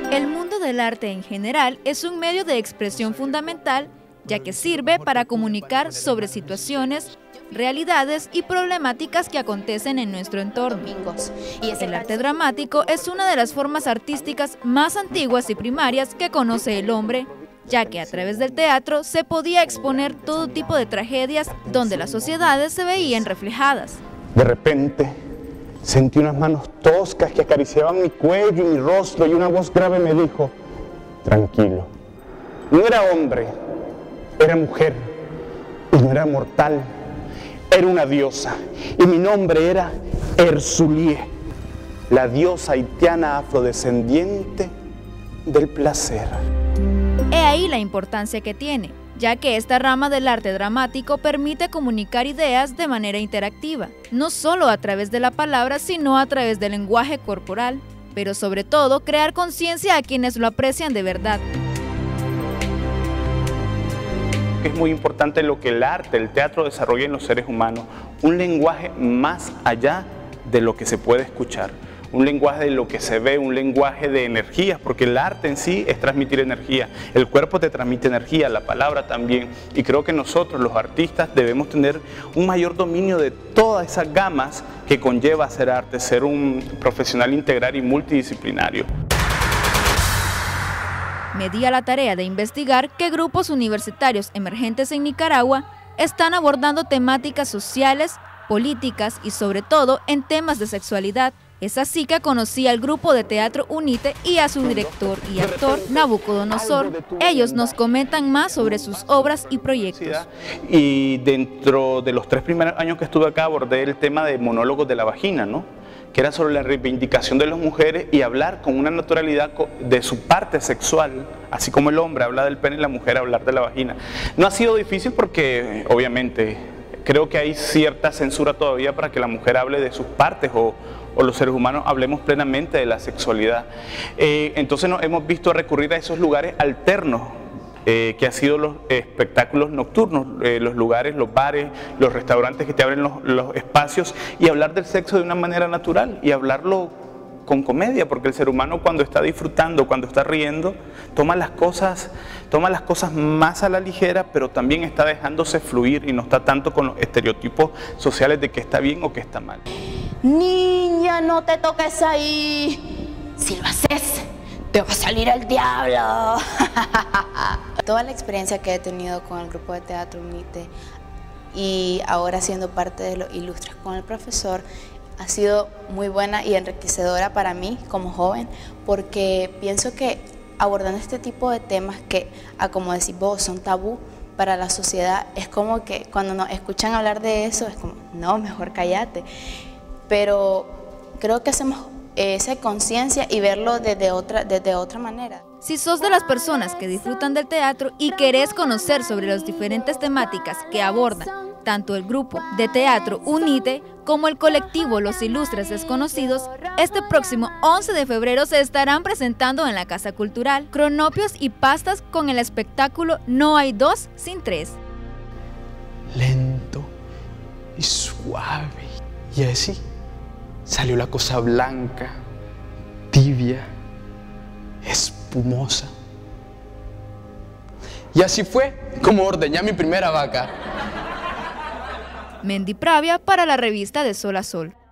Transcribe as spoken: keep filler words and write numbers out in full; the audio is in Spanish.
El mundo del arte en general es un medio de expresión fundamental, ya que sirve para comunicar sobre situaciones, realidades y problemáticas que acontecen en nuestro entorno. El arte dramático es una de las formas artísticas más antiguas y primarias que conoce el hombre, ya que a través del teatro se podía exponer todo tipo de tragedias donde las sociedades se veían reflejadas. De repente, sentí unas manos toscas que acariciaban mi cuello y mi rostro, y una voz grave me dijo: tranquilo, no era hombre, era mujer, y no era mortal, era una diosa, y mi nombre era Erzulie, la diosa haitiana afrodescendiente del placer. He ahí la importancia que tiene, ya que esta rama del arte dramático permite comunicar ideas de manera interactiva, no solo a través de la palabra, sino a través del lenguaje corporal, pero sobre todo crear conciencia a quienes lo aprecian de verdad. Es muy importante lo que el arte, el teatro desarrolla en los seres humanos, un lenguaje más allá de lo que se puede escuchar, un lenguaje de lo que se ve, un lenguaje de energías, porque el arte en sí es transmitir energía, el cuerpo te transmite energía, la palabra también, y creo que nosotros los artistas debemos tener un mayor dominio de todas esas gamas que conlleva hacer arte, ser un profesional integral y multidisciplinario. Me di a la tarea de investigar qué grupos universitarios emergentes en Nicaragua están abordando temáticas sociales, políticas y sobre todo en temas de sexualidad. Es así que conocí al grupo de teatro UNITE y a su director y actor Nabucodonosor. Ellos nos comentan más sobre sus obras y proyectos. Y dentro de los tres primeros años que estuve acá abordé el tema de monólogos de la vagina, ¿no? Que era sobre la reivindicación de las mujeres y hablar con una naturalidad de su parte sexual, así como el hombre habla del pene y la mujer hablar de la vagina. No ha sido difícil porque, obviamente, creo que hay cierta censura todavía para que la mujer hable de sus partes o, o los seres humanos hablemos plenamente de la sexualidad. Eh, entonces nos hemos visto recurrir a esos lugares alternos, Eh, que han sido los espectáculos nocturnos, eh, los lugares, los bares, los restaurantes que te abren los, los espacios, y hablar del sexo de una manera natural y hablarlo con comedia, porque el ser humano cuando está disfrutando, cuando está riendo, toma las cosas, toma las cosas más a la ligera, pero también está dejándose fluir y no está tanto con los estereotipos sociales de que está bien o que está mal. Niña, no te toques ahí, si lo haces, te va a salir el diablo. Toda la experiencia que he tenido con el grupo de teatro UNITE y ahora siendo parte de los ilustres con el profesor ha sido muy buena y enriquecedora para mí como joven, porque pienso que abordando este tipo de temas que, a como decís vos, son tabú para la sociedad, es como que cuando nos escuchan hablar de eso es como, no, mejor cállate. Pero creo que hacemos esa conciencia y verlo desde otra, desde otra manera. Si sos de las personas que disfrutan del teatro y querés conocer sobre las diferentes temáticas que abordan tanto el grupo de teatro UNITE como el colectivo Los Ilustres Desconocidos, este próximo once de febrero se estarán presentando en la Casa Cultural cronopios y pastas con el espectáculo No hay dos sin tres. Lento y suave, y así salió la cosa blanca, tibia, espumosa. Y así fue como ordeñé a mi primera vaca. Mendy Pravia para la revista De Sol a Sol.